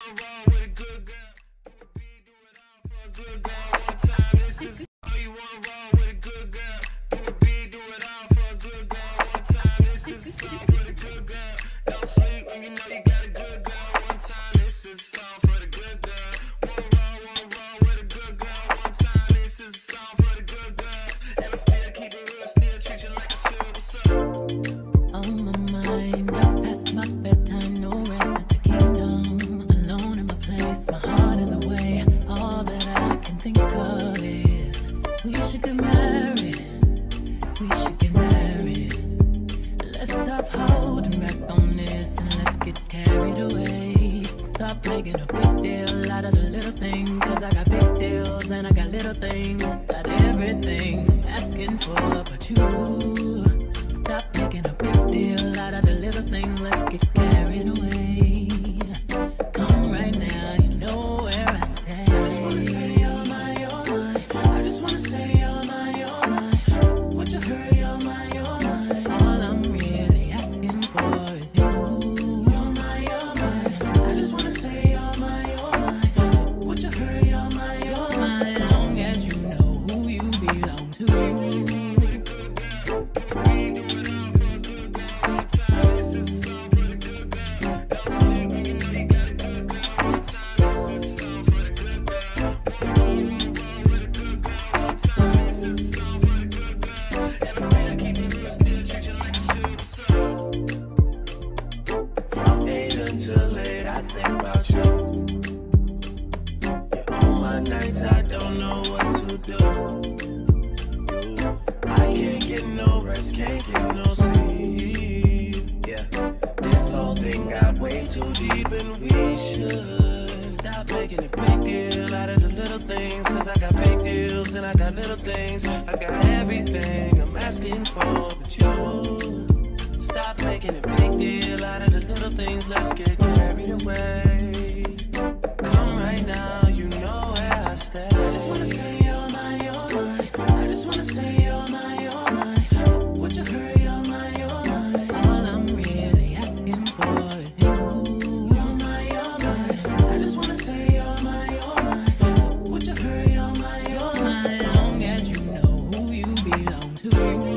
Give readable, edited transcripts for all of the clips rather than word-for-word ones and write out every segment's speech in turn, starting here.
wanna roll with a good girl, do it big, do it all for a good girl one time. This is all you wanna roll with a good girl, do it big, do it all for a good girl one time. This is a song for the good girl. Don't sleep when you know you got a good girl one time. This is a song for the good girl. Wanna roll with a good girl one time. This is a song for the good girl. And I still keep it real, still treat you like a should. What's up? On my mind, up past my bedtime, no rest at the kingdom. Alone in my place, my heart is away. All that I can think of is we should get married. We should get married. Let's stop holding back on this and let's get carried away. Stop making a big deal out of the little things, cause I got big deals and I got little things. Got everything I'm asking for but you. Stop making a big deal out of the little things, let's get carried away. Come right now, you know where I stand. I just wanna say you're mine, you're mine. I just wanna say you're mine, you're mine. Would you hurry, you're mine, you're mine. All I'm really asking for is you. You're mine, you're mine. I just wanna say you're mine, you're mine. Would you hurry, you're mine, you're mine. Long as you know who you belong to. I don't know what to do. I can't get no rest, can't get no sleep. Yeah, this whole thing got way too deep, and we should stop making a big deal out of the little things. Cause I got big deals and I got little things. I got everything I'm asking for, but you stop making a big deal out of the little things. Let's get carried away. Come right now, you know where I stand. I just wanna say you're mine, you're mine. I just wanna say you're mine, you're mine. Would you hurry, you're mine, you're mine. All I'm really asking for is you. You're mine, you're mine. I just wanna say you're mine, you're mine. Would you hurry, you're mine, you're mine. Long as you know who you belong to.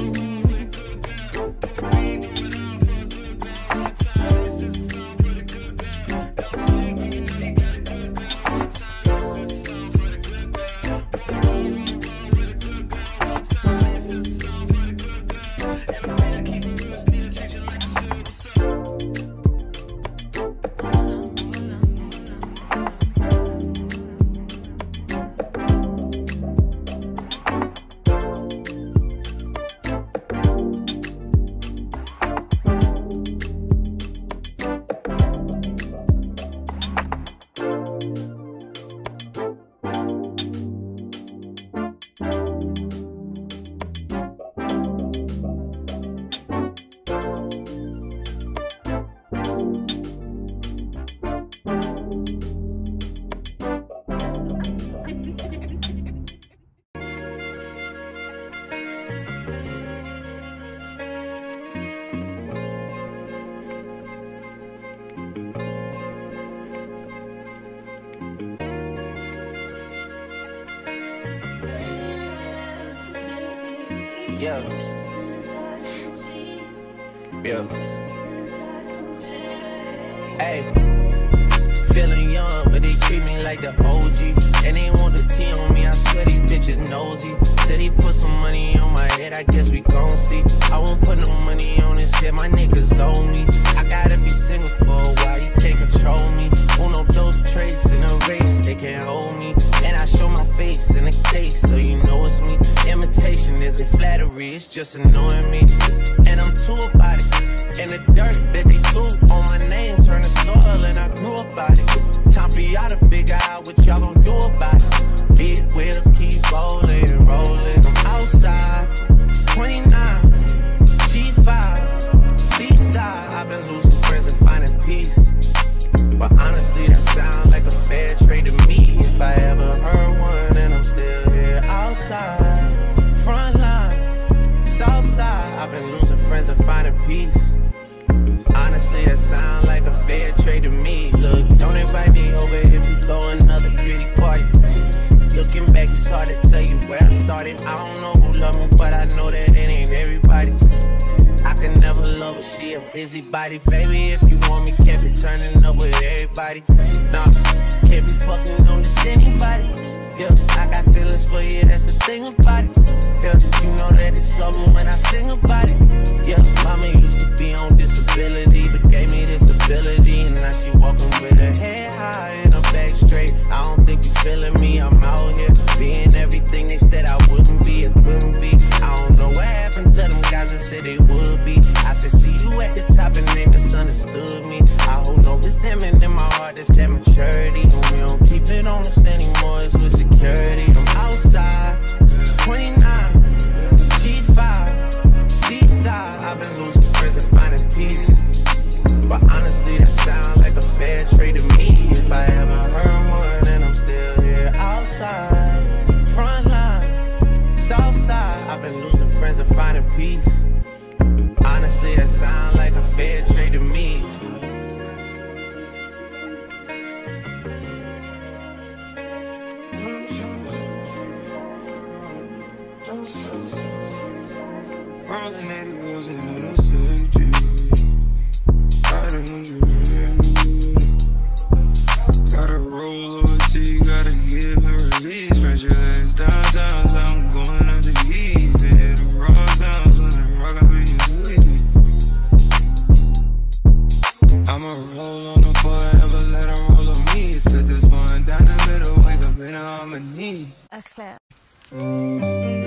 Yeah. Yeah. Hey. Feeling young, but they treat me like the OG. And they want the T on me, I swear these bitches nosy. Said he put some money on my head, I guess we gon' see. I won't put no money on this shit, my niggas owe me. I gotta be single for a while, you can't control me. Uno those traits in a race, they can't hold me. And I show my face in the case, so you know it's me. Imitation isn't flattery, it's just annoying me. And I'm too about it. And the dirt that they threw on my name turned to soil, and I grew about it. Time for y'all to figure out what y'all gon' do about it. Big wheels keep rolling and rolling. I'm outside, 29, G5, seaside. I've been losing friends and finding peace. But honestly, that sounds like a fair trade to me. If I ever heard one, and I'm still here outside. Front line, south side. I've been losing friends and finding peace. Honestly, that sound like a fair trade to me. Look, don't invite me over hard to tell you where I started. I don't know who loved me, but I know that it ain't everybody. I can never love her, she a busybody. Baby, if you want me, can't be turning up with everybody. Nah, can't be fucking on this anybody. Yeah, I got feelings for you, that's the thing about it. Yeah, you know that it's something when I sing about it. Yeah, mama used to be on disability, but gave me this ability. And now she walking with her head high and her back straight. I don't think you feeling me, I'm out here being everything they said I wouldn't be, it couldn't be. I don't know what happened to them guys that said they would be. I said, see you at the top and they misunderstood me. I hold no resentment in my heart, that's that maturity. And we don't keep it on us anymore, it's with security. I'm outside, 29, G5, seaside. I've been losing friends and finding peace. But honestly, that sound like a fair trade to me. If I ever heard one, and I'm still here outside, front line, south side. I've been losing friends and finding peace. Honestly, that sound like a fair trade to me. Rolling 80 wheels and it'll save you. Gotta roll over to you, gotta give and release. Spread your legs downtown, so I'm going out to eat. They hit the raw sounds when I rock, I be sweet. I'ma roll on them forever, let her roll on me. Split this one down the middle, wake up in harmony. Claire.